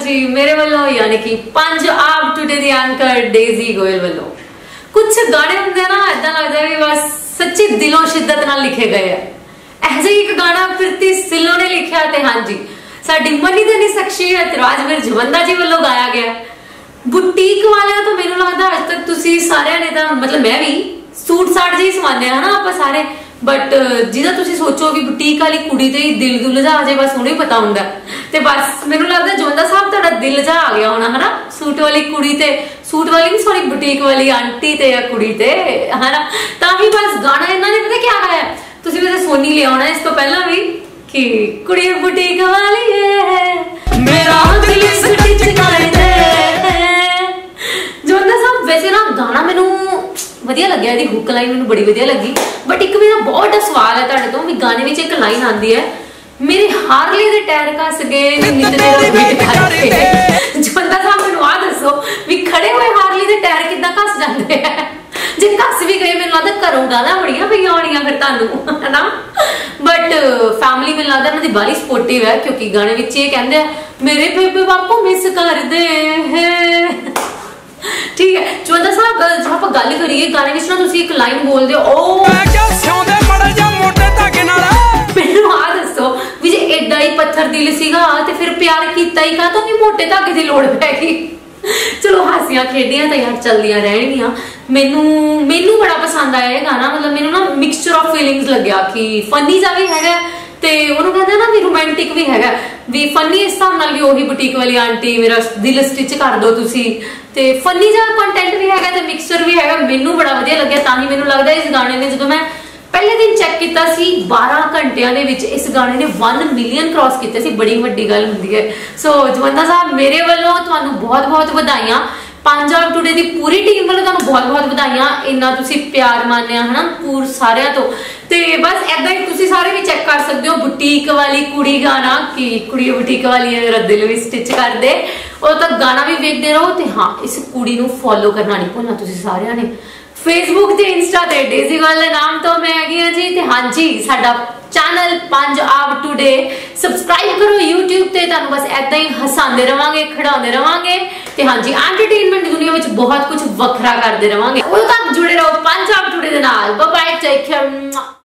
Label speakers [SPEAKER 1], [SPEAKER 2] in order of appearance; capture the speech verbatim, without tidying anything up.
[SPEAKER 1] जी मेरे वालों यानी कि पंजाब टुडे दी एंकर डेजी गोयल वालों कुछ गाने होंगे ना ऐसा लगता है कि बस सच्ची दिलों शिद्दत नाल लिखे गए हैं। ऐसे ही एक गाना प्रीति सिल्लो ने लिखा ते हाँ जी साडी मनी दे नी शख्सियत राजवीर जवंदा जी वालों गाया गया। बुटीक वाले तो मैनूं लगदा अज तक तुसी सारे ने तां मतलब मैं भी सूट साट जी सवाने है ना आपां सारे, बट जिदा तुसी सोचो कि बुटीक वाली कुड़ी ते दिल दुल जा जे बस उन्हें पता हुंदा ते बस मैनूं लगदा जवंदा साहब तुहाडा दिल जा आ गया होना है ना सूट वाली कुड़ी ते सूट वाली नहीं सॉरी बुटीक वाली आंटी ते या कुड़ी ते है ना। तां ही बस गाना इन्हां ने पता क्या गाया तुसी वैसे सोनी ले आउणा इस तो पहला भी कि कुड़ी बुटीक वाली है मेरा दिल स्टिच कर दे। जवंदा साहब वैसे ना गाना मैनूं ਵਧੀਆ ਲੱਗਿਆ, ਇਹਦੀ ਹੁੱਕ ਲਾਈਨ ਮੈਨੂੰ ਬੜੀ ਵਧੀਆ ਲੱਗੀ। ਬਟ ਇੱਕ ਮੇਰਾ ਬਹੁਤ ਵੱਡਾ ਸਵਾਲ ਹੈ ਤੁਹਾਡੇ ਤੋਂ ਵੀ ਗਾਣੇ ਵਿੱਚ ਇੱਕ ਲਾਈਨ ਆਉਂਦੀ ਹੈ ਮੇਰੇ ਹਾਰਲੇ ਦੇ ਟਾਇਰ ਘਸ ਗਏ ਨਿੱਤ ਤੇਰਾ ਵੇਟ ਕਰਕੇ। ਜਵੰਦਾ ਸਾਹਿਬ ਮੈਨੂੰ ਆ ਦੱਸੋ ਵੀ ਖੜੇ ਹੋਏ ਹਾਰਲੇ ਦੇ ਟਾਇਰ ਕਿੱਦਾਂ ਘਸ ਜਾਂਦੇ ਆ? ਜੇ ਘਸ ਵੀ ਗਏ ਮੈਨੂੰ ਲੱਗਦਾ ਘਰੋਂ ਗਾਲਾਂ ਬੜੀਆਂ ਪਈਆਂ ਹੋਣੀਆਂ ਫਿਰ ਤੁਹਾਨੂੰ ਹਨਾ। ਬਟ ਫੈਮਿਲੀ ਮੈਨੂੰ ਲੱਗਦਾ ਇਹਨਾਂ ਦੀ ਬਾਲੀ ਸਪੋਰਟਿਵ ਹੈ ਕਿਉਂਕਿ ਗਾਣੇ ਵਿੱਚ ਇਹ ਕਹਿੰਦੇ ਆ ਮੇਰੇ ਬੇਬੇ ਬਾਪੂ ਮਿਸ ਕਰਦੇ ठीक है। जवंदा साहब जो आप गल करिए गाने विच ना तुसी एक लाइन बोलदे हो ओ मैं क्या सिਉਂਦੇ ਮੜੇ ਜਾਂ ਮੋਟੇ ਧਾਗੇ ਨਾਲ ਮੈਨੂੰ ਆ ਦੱਸੋ ਵੀ ਜੇ ਐਡਾ ਹੀ ਪੱਥਰ ਦਿਲ ਸੀਗਾ ਤੇ ਫਿਰ ਪਿਆਰ ਕੀਤਾ ਹੀ ਕਾ ਤੋਂ ਵੀ ਮੋਟੇ ਧਾਗੇ ਦੀ ਲੋੜ ਪੈ ਗਈ। ਚਲੋ ਹਾਸੀਆਂ ਖੇਡੀਆਂ ਤਾਂ ਯਾਰ ਚੱਲਦੀਆਂ ਰਹਿਣਗੀਆਂ। ਮੈਨੂੰ ਮੈਨੂੰ ਬੜਾ ਪਸੰਦ ਆਇਆ ਇਹ ਗਾਣਾ, ਮਤਲਬ ਮੈਨੂੰ ਨਾ ਮਿਕਸਚਰ ਆਫ ਫੀਲਿੰਗਸ ਲੱਗਿਆ ਕਿ ਫਨੀ ਜਾ ਵੀ ਹੈਗਾ ਤੇ ਉਹਨੂੰ ਕਹਿੰਦੇ ਨਾ ਵੀ ਰੋਮਾਂਟਿਕ ਵੀ ਹੈਗਾ ਵੀ ਫਨੀ ਇਸ ਹਿਸਾਬ ਨਾਲ ਵੀ ਉਹੀ ਬੁਟੀਕ ਵਾਲੀ ਆਂਟੀ ਮੇਰਾ ਦਿਲ ਸਟਿਚ ਕਰ ਦੋ ਤੁਸੀਂ ਤੇ ਫਨੀ ਜਿਹਾ ਕੰਟੈਂਟ ਵੀ ਹੈਗਾ ਤੇ ਮਿਕਸਚਰ ਵੀ ਹੈਗਾ। ਮੈਨੂੰ ਬੜਾ ਵਧੀਆ ਲੱਗਿਆ ਤਾਂ ਹੀ ਮੈਨੂੰ ਲੱਗਦਾ ਇਸ ਗਾਣੇ ਨੇ ਜਦੋਂ ਮੈਂ ਪਹਿਲੇ ਦਿਨ ਚੈੱਕ ਕੀਤਾ ਸੀ ਬਾਰਾਂ ਘੰਟਿਆਂ ਦੇ ਵਿੱਚ ਇਸ ਗਾਣੇ ਨੇ ਇੱਕ ਮਿਲੀਅਨ ਕ੍ਰਾਸ ਕੀਤੇ ਸੀ। ਬੜੀ ਵੱਡੀ ਗੱਲ ਹੁੰਦੀ ਹੈ। ਸੋ ਜਵੰਦਾ ਸਾਹਿਬ ਮੇਰੇ ਵੱਲੋਂ ਤੁਹਾਨੂੰ ਬਹੁਤ ਬਹੁਤ ਵਧਾਈਆਂ। पंजाब टुडे दी पूरी टीम वालों तुहानूं बहुत बहुत बधाइयां इन्ना तुसीं प्यार मानिया है ना पूर सारियां तो ते बस ऐदा ही तुसीं सारे भी चेक कर सकते हो बुटीक वाली कुड़ी गाना कि कुड़ी बुटीक वाली है मेरा दिल भी स्टिच कर दे और तक गाना भी वेखदे रहो ते हाँ इस कुड़ी नूं फॉलो करना नहीं भुलना तुसीं सारियां ने फेसबुक ते इंस्टा ते डेजी गर्ल दे नाम तो मैं हैगी हां जी ते हाँ जी साडा चैनल पंजाब टुडे सबसक्राइब करो यूट्यूब ते तुहानूं बस ऐदा ही हसांदे रवांगे खड़ाउंदे रवांगे ते हाँ जी एंटरटेनमेंट दी दुनिया विच बहुत कुछ वखरा करदे रवांगे। उदों तक जुड़े रहो पंजाब टुडे दे नाल। Bye bye take care.